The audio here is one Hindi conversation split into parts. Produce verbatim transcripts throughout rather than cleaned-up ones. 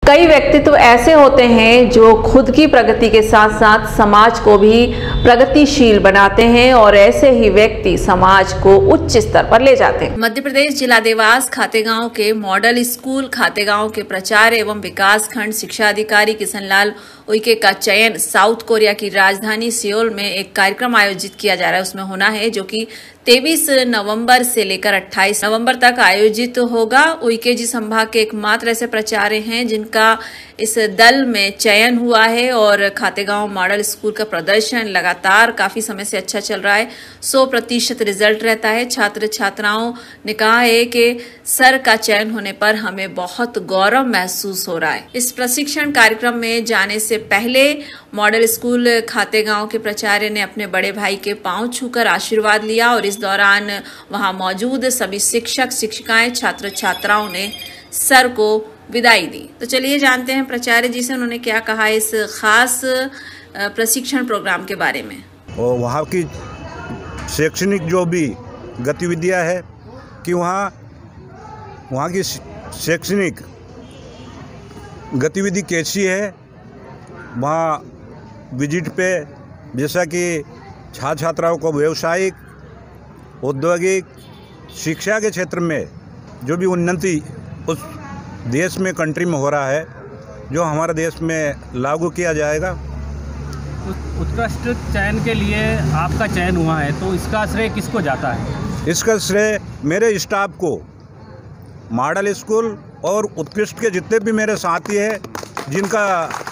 कई व्यक्तित्व ऐसे होते हैं जो खुद की प्रगति के साथ साथ समाज को भी प्रगतिशील बनाते हैं और ऐसे ही व्यक्ति समाज को उच्च स्तर पर ले जाते हैं। मध्य प्रदेश जिला देवास खातेगांव के मॉडल स्कूल खातेगांव के प्राचार्य एवं विकास खंड शिक्षा अधिकारी किशनलाल उइके का चयन साउथ कोरिया की राजधानी सियोल में एक कार्यक्रम आयोजित किया जा रहा है। उसमें होना है जो कि तेईस नवंबर से लेकर अट्ठाईस नवंबर तक आयोजित होगा। उइके जी संभाग के एकमात्र ऐसे प्राचार्य हैं जिनका इस दल में चयन हुआ है और खातेगांव मॉडल स्कूल का प्रदर्शन लगातार काफी समय से अच्छा चल रहा है। सौ प्रतिशत रिजल्ट रहता है। छात्र छात्राओं ने कहा है कि सर का चयन होने पर हमें बहुत गौरव महसूस हो रहा है। इस प्रशिक्षण कार्यक्रम में जाने से पहले मॉडल स्कूल खातेगांव के प्राचार्य ने अपने बड़े भाई के पांव छूकर आशीर्वाद लिया और इस दौरान वहां मौजूद सभी शिक्षक शिक्षिकाएं छात्र छात्राओं ने सर को विदाई दी। तो चलिए जानते हैं प्राचार्य जी से उन्होंने क्या कहा इस खास प्रशिक्षण प्रोग्राम के बारे में। और वहाँ की शैक्षणिक जो भी गतिविधियाँ है कि वहाँ वहाँ की शैक्षणिक गतिविधि कैसी है, वहाँ विजिट पे जैसा कि छात्र छात्राओं को व्यावसायिक औद्योगिक शिक्षा के क्षेत्र में जो भी उन्नति उस देश में कंट्री में हो रहा है जो हमारे देश में लागू किया जाएगा। उत्कृष्ट चयन के लिए आपका चयन हुआ है तो इसका श्रेय किसको जाता है? इसका श्रेय मेरे स्टाफ को, मॉडल स्कूल और उत्कृष्ट के जितने भी मेरे साथी हैं जिनका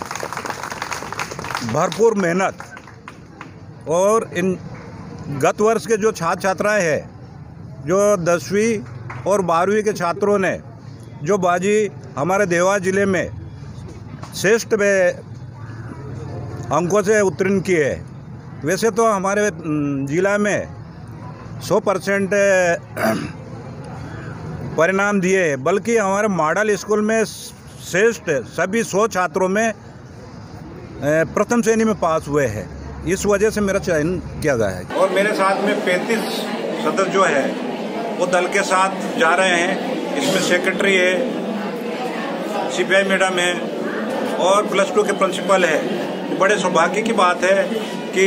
भरपूर मेहनत और इन गत वर्ष के जो छात्र छात्राएँ हैं जो दसवीं और बारहवीं के छात्रों ने जो बाजी हमारे देवास जिले में श्रेष्ठ में अंकों से उत्तीर्ण किए हैं। वैसे तो हमारे जिला में सौ परसेंट परिणाम दिए हैं, बल्कि हमारे मॉडल स्कूल में श्रेष्ठ सभी सौ छात्रों में प्रथम श्रेणी में पास हुए हैं। इस वजह से मेरा चयन किया गया है। और मेरे साथ में पैंतीस सदस्य जो है वो दल के साथ जा रहे हैं। इसमें सेक्रेटरी है, सीपीआई मैडम है और प्लस टू के प्रिंसिपल है। बड़े सौभाग्य की बात है कि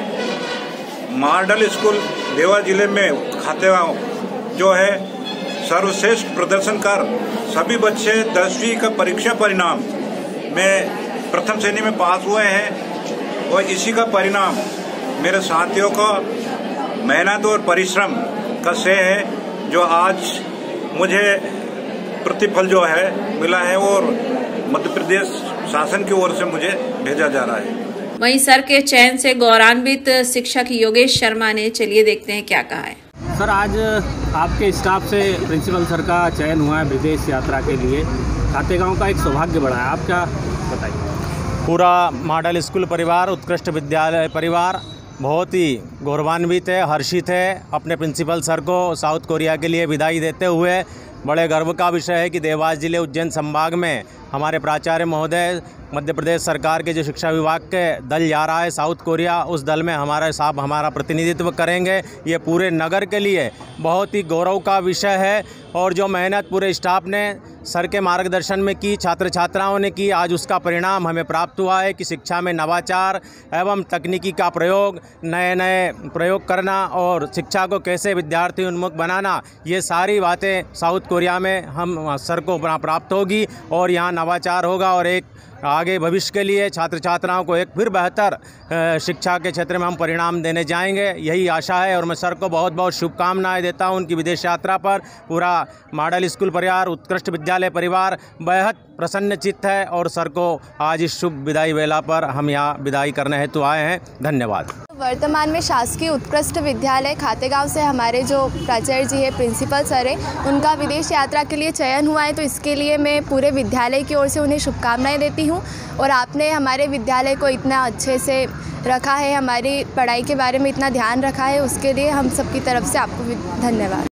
मॉडल स्कूल देवास जिले में खातेगांव जो है सर्वश्रेष्ठ प्रदर्शन कर सभी बच्चे दसवीं का परीक्षा परिणाम में प्रथम श्रेणी में पास हुए हैं और इसी का परिणाम मेरे साथियों को मेहनत और परिश्रम का श्रेय है जो आज मुझे प्रतिफल जो है मिला है और मध्य प्रदेश शासन की ओर से मुझे भेजा जा रहा है। वहीं सर के चयन से गौरवान्वित शिक्षक योगेश शर्मा ने, चलिए देखते हैं क्या कहा है। सर, आज आपके स्टाफ से प्रिंसिपल सर का चयन हुआ है विदेश यात्रा के लिए। खातेगांव का एक सौभाग्य बढ़ा है, आप क्या बताइए? पूरा मॉडल स्कूल परिवार, उत्कृष्ट विद्यालय परिवार बहुत ही गौरवान्वित है, हर्षित है। अपने प्रिंसिपल सर को साउथ कोरिया के लिए विदाई देते हुए बड़े गर्व का विषय है कि देवास जिले उज्जैन संभाग में हमारे प्राचार्य महोदय मध्य प्रदेश सरकार के जो शिक्षा विभाग के दल जा रहा है साउथ कोरिया, उस दल में हमारे साहब हमारा प्रतिनिधित्व करेंगे। ये पूरे नगर के लिए बहुत ही गौरव का विषय है और जो मेहनत पूरे स्टाफ ने सर के मार्गदर्शन में की, छात्र छात्राओं ने की, आज उसका परिणाम हमें प्राप्त हुआ है कि शिक्षा में नवाचार एवं तकनीकी का प्रयोग, नए नए प्रयोग करना और शिक्षा को कैसे विद्यार्थी उन्मुख बनाना, ये सारी बातें साउथ कोरिया में हम सर को प्राप्त होगी और यहाँ नवाचार होगा और एक आगे भविष्य के लिए छात्र छात्राओं को एक फिर बेहतर शिक्षा के क्षेत्र में हम परिणाम देने जाएंगे, यही आशा है। और मैं सर को बहुत बहुत शुभकामनाएं देता हूं उनकी विदेश यात्रा पर। पूरा मॉडल स्कूल परिवार, उत्कृष्ट विद्यालय परिवार बेहद प्रसन्नचित्त है और सर को आज इस शुभ विदाई वेला पर हम यहाँ विदाई करने हेतु आए हैं। धन्यवाद। वर्तमान में शासकीय उत्कृष्ट विद्यालय खातेगांव से हमारे जो प्राचार्य जी है, प्रिंसिपल सर है, उनका विदेश यात्रा के लिए चयन हुआ है, तो इसके लिए मैं पूरे विद्यालय की ओर से उन्हें शुभकामनाएं देती हूं। और आपने हमारे विद्यालय को इतना अच्छे से रखा है, हमारी पढ़ाई के बारे में इतना ध्यान रखा है, उसके लिए हम सबकी तरफ से आपको धन्यवाद।